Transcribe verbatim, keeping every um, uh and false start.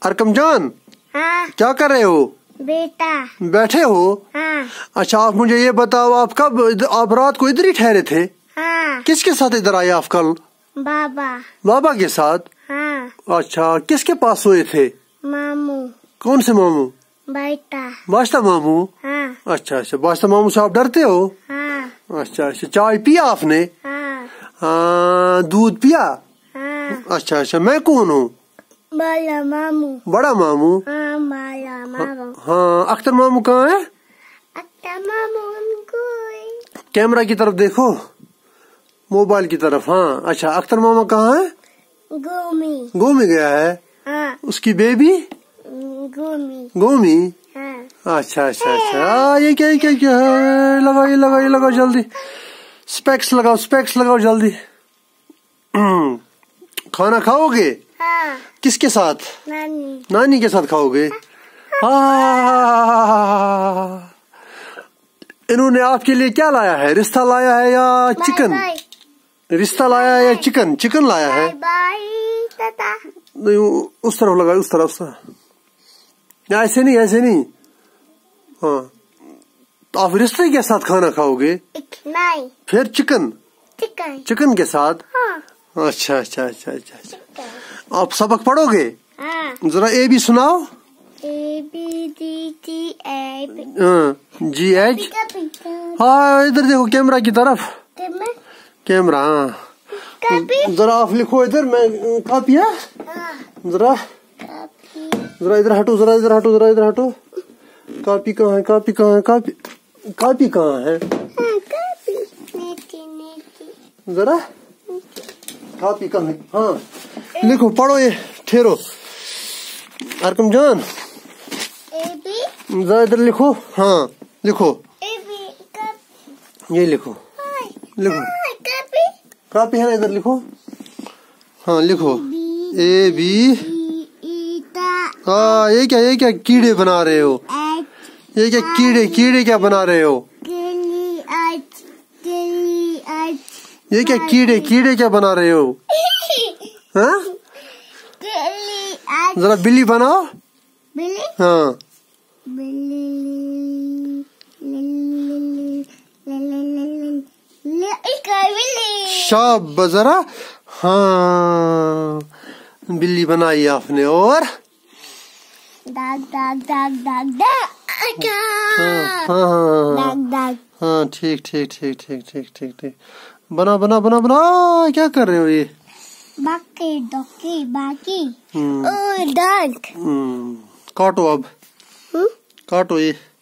Arkham जान, हाँ। क्या कर रहे हो? बेटा बैठे हो? हाँ। अच्छा, आप मुझे ये बताओ, आप कब आप रात को इधर ही ठहरे थे? हाँ। किसके साथ इधर आए आप कल? बाबा। बाबा के साथ? हाँ। अच्छा, किसके पास सोए थे? मामू। कौन से मामू? बेटा। बादशाह मामू? हाँ। अच्छा अच्छा, बादशाह मामू से आप डरते हो? हाँ। अच्छा अच्छा, चाय पिया आपने? हाँ। हाँ, दूध पिया? हाँ। अच्छा अच्छा, मैं कौन हूँ? बड़ा मामू। बड़ा मामू? हाँ, बड़ा मामू। हाँ, अख्तर मामू कहाँ है? अख्तर मामू उनको कैमरा की तरफ देखो, मोबाइल की तरफ। हाँ, अच्छा, अख्तर मामा कहाँ है? गोमी। गोमी गया है? हाँ। उसकी बेबी? गोमी। गोमी? हाँ। अच्छा अच्छा अच्छा, ये क्या ये क्या क्या है? लगाओ ये लगाओ ये लगाओ जल्दी, स्पेक्स लगाओ स्पेक्स लगाओ जल्दी। खाना खाओगे? हाँ। किसके साथ? नानी। नानी के साथ खाओगे? हाँ। इन्होंने आपके लिए क्या लाया है? रिश्ता लाया है या चिकन? रिश्ता लाया है या चिकन? चिकन लाया है? Bye tata. नहीं, उस तरफ लगा, उस तरफ उस तरफ। ऐसे नहीं ऐसे नहीं। हाँ, तो आप रिश्ते के साथ खाना खाओगे? नहीं। फिर चिकन? चिकन। चिकन के साथ? हाँ। अच्छा अच्छा अच्छा अच्छा अच्छा। आप सबक पढ़ोगे? हाँ। जरा ए बी सुनाओ। A B D T A G H. हाँ, इधर देखो कैमरा की तरफ। कैमरा, हाँ। जरा आप लिखो इधर, मैं कॉपी है? जरा जरा इधर हटो, जरा इधर हटो, जरा इधर हटो। कॉपी कहाँ है? कॉपी कहाँ है? कॉपी कॉपी कहाँ है? जरा कॉपी कहाँ है? हाँ, लिखो, पढ़ो, ये ठहरो। अरकम जान, जरा इधर लिखो। हाँ, लिखो, ये लिखो, लिखो। कॉपी है ना, इधर लिखो। हाँ, लिखो ए बी। हाँ, ये क्या ये क्या कीड़े बना रहे हो? ये क्या कीड़े कीड़े क्या बना रहे हो? ये क्या कीड़े कीड़े क्या बना रहे हो? हाँ, जरा बिल्ली बनाओ। बिल्ली? हाँ, शाबाश, जरा। हाँ, बिल्ली बनाई आपने। और दाग दाग दाग दाग दाग। हाँ हाँ दाग दाग। हाँ, ठीक ठीक ठीक ठीक ठीक ठीक ठीक। बना बना बना बना। क्या कर रहे हो ये? बाकी डॉकी बाकी। हम्म ओ डॉग। हम्म काटो अब, काटो ये।